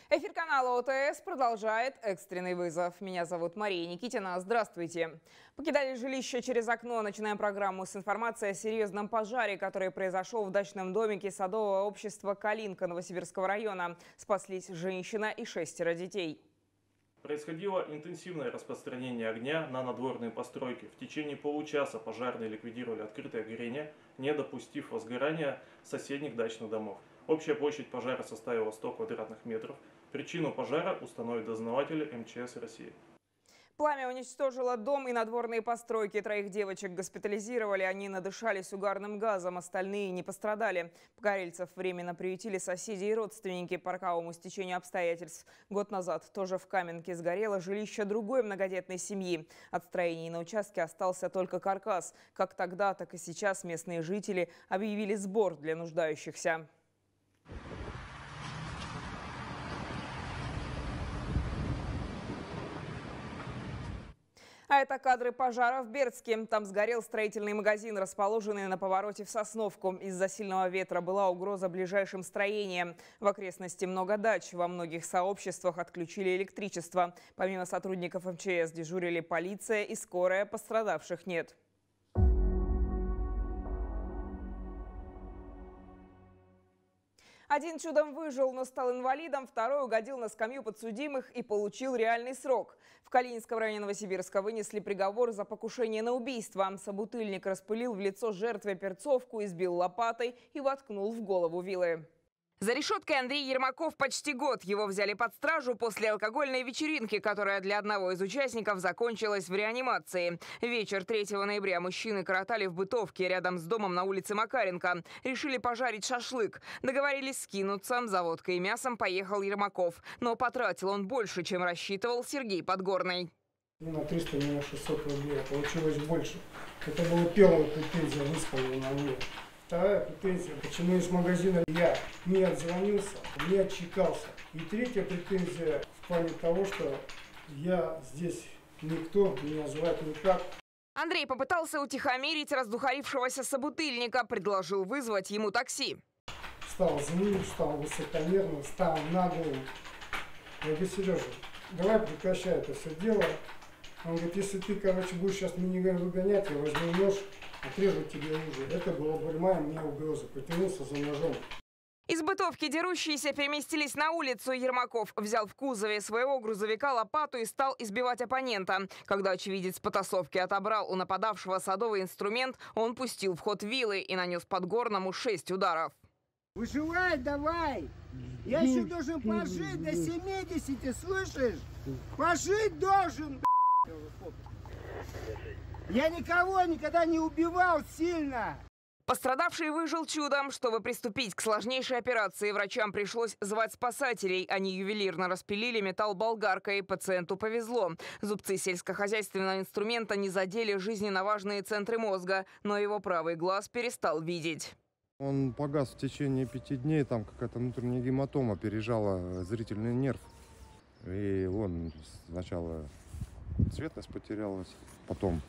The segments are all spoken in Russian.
Эфир канала ОТС продолжает экстренный вызов. Меня зовут Мария Никитина. Здравствуйте. Покидали жилище через окно. Начинаем программу с информацией о серьезном пожаре, который произошел в дачном домике садового общества «Калинка» Новосибирского района. Спаслись женщина и 6 детей. Происходило интенсивное распространение огня на надворные постройки. В течение получаса пожарные ликвидировали открытое горение, не допустив возгорания соседних дачных домов. Общая площадь пожара составила 100 квадратных метров. Причину пожара установят дознаватели МЧС России. Пламя уничтожило дом и надворные постройки. 3 девочек госпитализировали. Они надышались угарным газом, остальные не пострадали. Погорельцев временно приютили соседи и родственники по роковому стечению обстоятельств. Год назад тоже в Каменке сгорело жилище другой многодетной семьи. От строений на участке остался только каркас. Как тогда, так и сейчас местные жители объявили сбор для нуждающихся. А это кадры пожара в Бердске. Там сгорел строительный магазин, расположенный на повороте в Сосновку. Из-за сильного ветра была угроза ближайшим строениям. В окрестности много дач. Во многих сообществах отключили электричество. Помимо сотрудников МЧС дежурили полиция и скорая, пострадавших нет. Один чудом выжил, но стал инвалидом, второй угодил на скамью подсудимых и получил реальный срок. В Калининском районе Новосибирска вынесли приговор за покушение на убийство. Собутыльник распылил в лицо жертве перцовку, избил лопатой и воткнул в голову вилы. За решеткой Андрей Ермаков почти год. Его взяли под стражу после алкогольной вечеринки, которая для одного из участников закончилась в реанимации. Вечер 3 ноября мужчины коротали в бытовке рядом с домом на улице Макаренко. Решили пожарить шашлык. Договорились скинуться. За водкой и мясом поехал Ермаков. Но потратил он больше, чем рассчитывал Сергей Подгорный. Не на 300, не на 600 рублей. Получилось больше. Это была первая претензия, высказана на мне. Вторая претензия, почему из магазина я не отзвонился, не отчитался. И третья претензия в плане того, что я здесь никто меня звать никак. Андрей попытался утихомирить раздухарившегося собутыльника, предложил вызвать ему такси. Стал злым, стал высокомерным, стал наглым. Я говорю: Сережа, давай прекращай это все дело. Он говорит: если ты, будешь сейчас меня выгонять, я возьму нож, отрежу тебе уши. Это была прямая мне угроза. Потянулся за ножом. Из бытовки дерущиеся переместились на улицу. Ермаков взял в кузове своего грузовика лопату и стал избивать оппонента. Когда очевидец потасовки отобрал у нападавшего садовый инструмент, он пустил в ход вилы и нанес Подгорному 6 ударов. Выживай давай! Я еще должен пожить до 70, слышишь? Пожить должен, Я никого никогда не убивал сильно. Пострадавший выжил чудом. Чтобы приступить к сложнейшей операции, врачам пришлось звать спасателей. Они ювелирно распилили металл болгаркой. Пациенту повезло. Зубцы сельскохозяйственного инструмента не задели жизненно важные центры мозга, но его правый глаз перестал видеть. Он погас в течение 5 дней. Там какая-то внутренняя гематома пережала зрительный нерв. И он сначала цветность потерялась, потом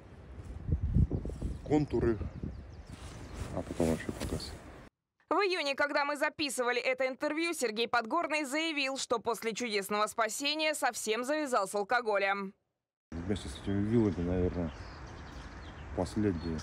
контуры, а потом вообще погас. В июне, когда мы записывали это интервью, Сергей Подгорный заявил, что после чудесного спасения совсем завязал с алкоголем. Вместе с этими вилами, наверное, последние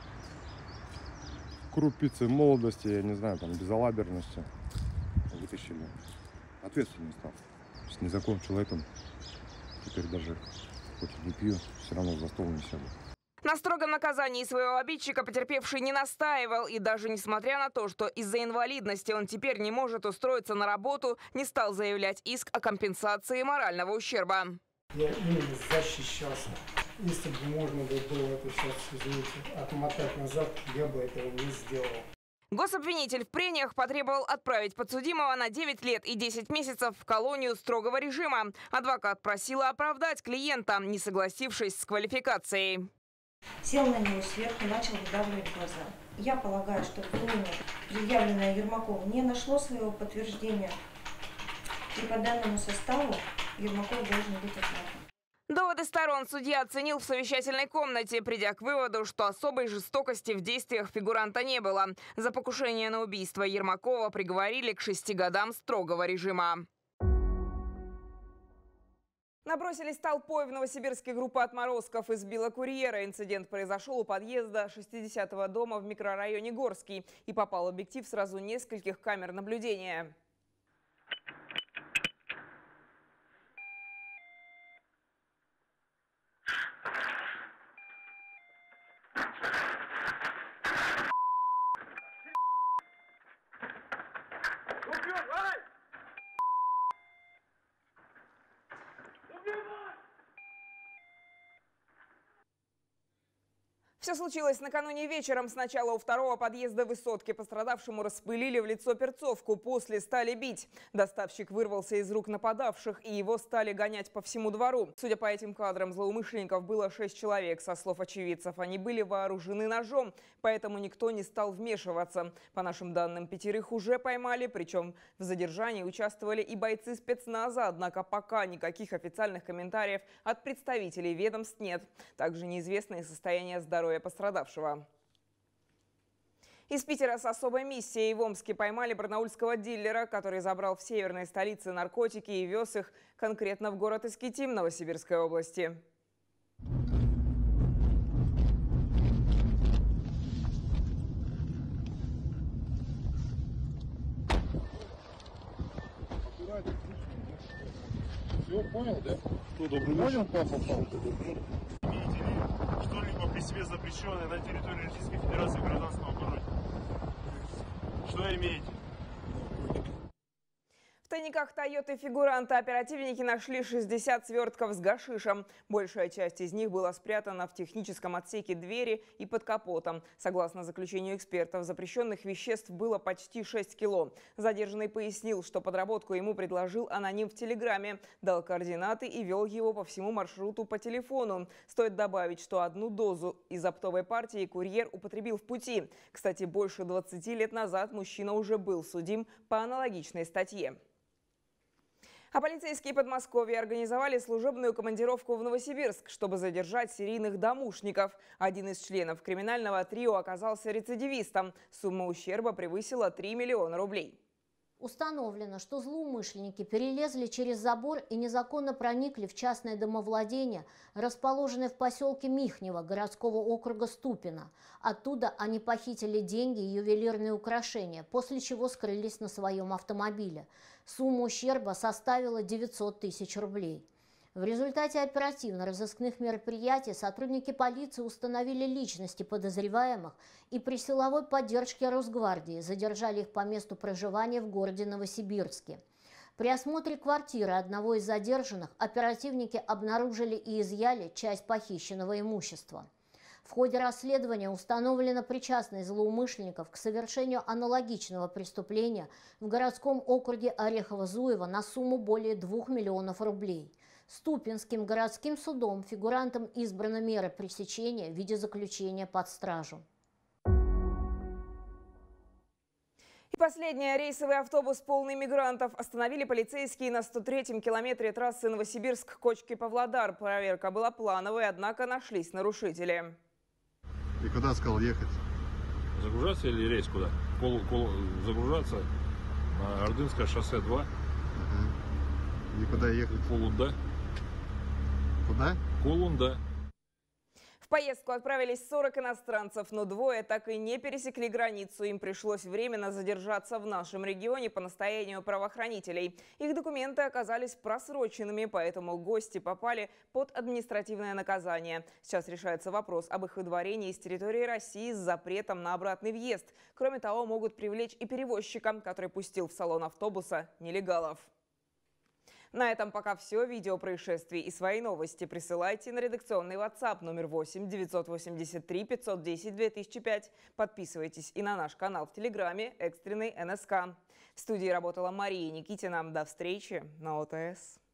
крупицы молодости, я не знаю, там, безалаберности вытащили. Ответственный стал. Не закончил этим. Теперь даже хоть и не пью, все равно за стол не сяду. На строгом наказании своего обидчика потерпевший не настаивал. И даже несмотря на то, что из-за инвалидности он теперь не может устроиться на работу, не стал заявлять иск о компенсации морального ущерба. Я именно защищался. Если бы можно было это сейчас, извините, отмотать назад, я бы этого не сделал. Гособвинитель в прениях потребовал отправить подсудимого на 9 лет и 10 месяцев в колонию строгого режима. Адвокат просила оправдать клиента, не согласившись с квалификацией. Сел на него сверху, начал выдавливать глаза. Я полагаю, что обвинение, предъявленное Ермакову, не нашло своего подтверждения. И по данному составу Ермаков должен быть оправдан. Доводы сторон судья оценил в совещательной комнате, придя к выводу, что особой жестокости в действиях фигуранта не было. За покушение на убийство Ермакова приговорили к 6 годам строгого режима. Набросились толпой в Новосибирске группа отморозков и сбила курьера. Инцидент произошел у подъезда 60-го дома в микрорайоне Горский и попал в объектив сразу нескольких камер наблюдения. Все случилось накануне вечером. Сначала у второго подъезда высотки пострадавшему распылили в лицо перцовку, после стали бить. Доставщик вырвался из рук нападавших, и его стали гонять по всему двору. Судя по этим кадрам, злоумышленников было 6 человек. Со слов очевидцев, они были вооружены ножом, поэтому никто не стал вмешиваться. По нашим данным, 5 уже поймали, причем в задержании участвовали и бойцы спецназа, однако пока никаких официальных комментариев от представителей ведомств нет. Также неизвестно и состояние здоровья пострадавшего. Из Питера с особой миссией в Омске поймали барнаульского дилера, который забрал в северной столице наркотики и вез их конкретно в город Искитим Новосибирской области. Все, понял, да? Что, добрый Понял, папа? Имеете ли что-либо при себе запрещенное на территории Российской Федерации в гражданском обороте? Что имеете? В тайниках Тойоты фигуранта оперативники нашли 60 свертков с гашишем. Большая часть из них была спрятана в техническом отсеке двери и под капотом. Согласно заключению экспертов, запрещенных веществ было почти 6 кило. Задержанный пояснил, что подработку ему предложил аноним в Телеграме, дал координаты и вел его по всему маршруту по телефону. Стоит добавить, что одну дозу из оптовой партии курьер употребил в пути. Кстати, больше 20 лет назад мужчина уже был судим по аналогичной статье. А полицейские Подмосковья организовали служебную командировку в Новосибирск, чтобы задержать серийных домушников. Один из членов криминального трио оказался рецидивистом. Сумма ущерба превысила 3 миллиона рублей. Установлено, что злоумышленники перелезли через забор и незаконно проникли в частное домовладение, расположенное в поселке Михнево городского округа Ступино. Оттуда они похитили деньги и ювелирные украшения, после чего скрылись на своем автомобиле. Сумма ущерба составила 900 тысяч рублей. В результате оперативно-розыскных мероприятий сотрудники полиции установили личности подозреваемых и при силовой поддержке Росгвардии задержали их по месту проживания в городе Новосибирске. При осмотре квартиры одного из задержанных оперативники обнаружили и изъяли часть похищенного имущества. В ходе расследования установлена причастность злоумышленников к совершению аналогичного преступления в городском округе Орехово-Зуево на сумму более 2 миллионов рублей. Ступинским городским судом фигурантам избрана мера пресечения в виде заключения под стражу. И последнее. Рейсовый автобус, полный мигрантов, остановили полицейские на 103-м километре трассы Новосибирск-Кочки-Павлодар. Проверка была плановой, однако нашлись нарушители. И куда сказал ехать? Загружаться или рейс куда? Загружаться на Ордынское шоссе 2. И куда ехать? Колунда. Куда? Колунда. В поездку отправились 40 иностранцев, но двое так и не пересекли границу. Им пришлось временно задержаться в нашем регионе по настоянию правоохранителей. Их документы оказались просроченными, поэтому гости попали под административное наказание. Сейчас решается вопрос об их выдворении из территории России с запретом на обратный въезд. Кроме того, могут привлечь и перевозчика, который пустил в салон автобуса нелегалов. На этом пока все. Видео происшествий и свои новости присылайте на редакционный WhatsApp номер 8 983 510 2005. Подписывайтесь и на наш канал в Телеграме «Экстренный НСК». В студии работала Мария Никитина. До встречи на ОТС.